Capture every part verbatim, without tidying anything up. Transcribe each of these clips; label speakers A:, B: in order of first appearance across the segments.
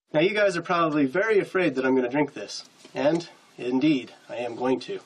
A: Now you guys are probably very afraid that I'm going to drink this. And, indeed, I am going to.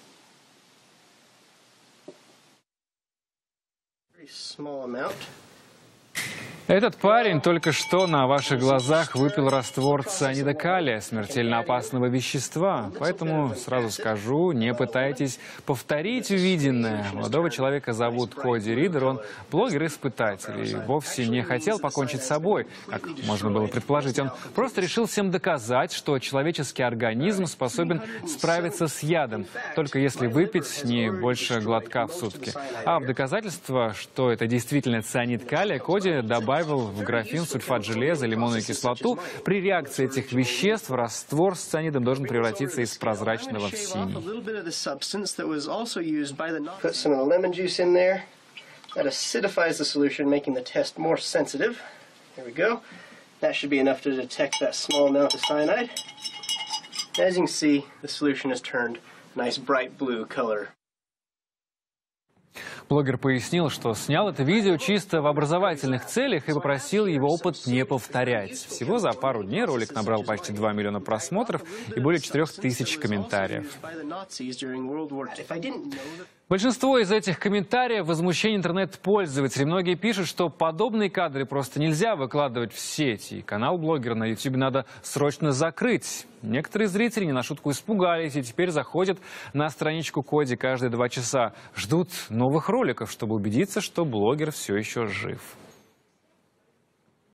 A: Very small amount.
B: Этот парень только что на ваших глазах выпил раствор цианида калия, смертельно опасного вещества. Поэтому сразу скажу, не пытайтесь повторить увиденное. Молодого человека зовут Коди Ридер, он блогер-испытатель и вовсе не хотел покончить с собой, как можно было предположить. Он просто решил всем доказать, что человеческий организм способен справиться с ядом, только если выпить не больше глотка в сутки. А в доказательство, что это действительно цианид калия, Коди добавил в графин сульфат железа, лимонную кислоту. При реакции этих веществ раствор с цианидом должен превратиться из прозрачного в синий.
A: Put some of the lemon juice in there. That acidifies the solution, making the test more sensitive. Here we go. That should be enough to detect that small amount of cyanide. As you can see, the solution has turned a nice bright blue color.
B: Блогер пояснил, что снял это видео чисто в образовательных целях и попросил его опыт не повторять. Всего за пару дней ролик набрал почти два миллиона просмотров и более четырёх тысяч комментариев. Большинство из этих комментариев – возмущение интернет-пользователей. Многие пишут, что подобные кадры просто нельзя выкладывать в сеть. И канал блогера на ютубе надо срочно закрыть. Некоторые зрители не на шутку испугались и теперь заходят на страничку Коди каждые два часа. Ждут новых роликов, чтобы убедиться, что блогер все еще жив.